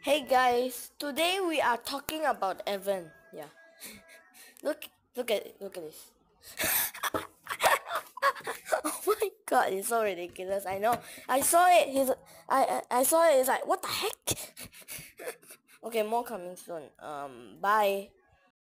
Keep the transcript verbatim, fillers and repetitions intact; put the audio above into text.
Hey guys, today we are talking about Evan. Yeah. Look look at look at this. Oh my god, it's so ridiculous. I know. I saw it. He's I I, I saw it. It's like, what the heck? Okay, more coming soon. Um bye.